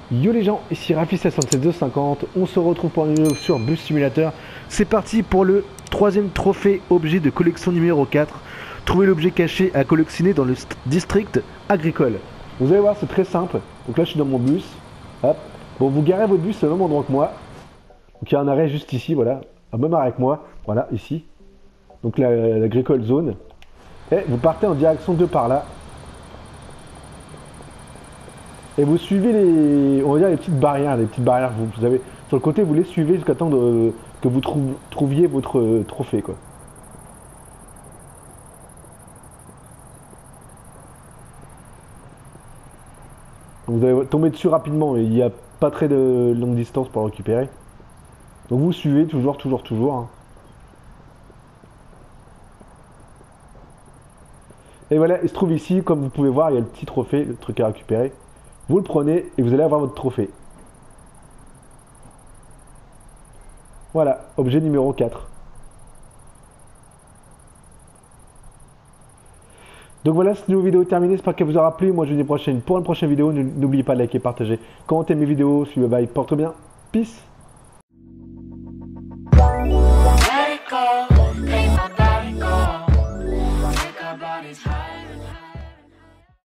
Yo les gens, ici Rafi77250, on se retrouve pour une vidéo sur Bus Simulator. C'est parti pour le troisième trophée objet de collection numéro 4. Trouver l'objet caché à collectionner dans le district agricole. Vous allez voir, c'est très simple. Donc là je suis dans mon bus. Hop. Bon, vous garez votre bus au même endroit que moi. Donc il y a un arrêt juste ici, voilà. Au même arrêt que moi, voilà, ici. Donc l'agricole zone. Et vous partez en direction de par là. Et vous suivez les, on va dire les petites barrières, vous avez sur le côté, vous les suivez jusqu'à temps que vous trouviez votre trophée quoi. Vous allez tomber dessus rapidement, et il n'y a pas très de longue distance pour le récupérer. Donc vous suivez toujours, hein. Et voilà, il se trouve ici, comme vous pouvez voir, il y a le petit trophée, le truc à récupérer. Vous le prenez et vous allez avoir votre trophée. Voilà, objet numéro 4. Donc voilà, cette nouvelle vidéo est terminée, j'espère qu'elle vous aura plu. Moi je vous dis à la prochaine pour une prochaine vidéo. N'oubliez pas de liker, partager, commenter mes vidéos, suivez, bye, porte bien, peace.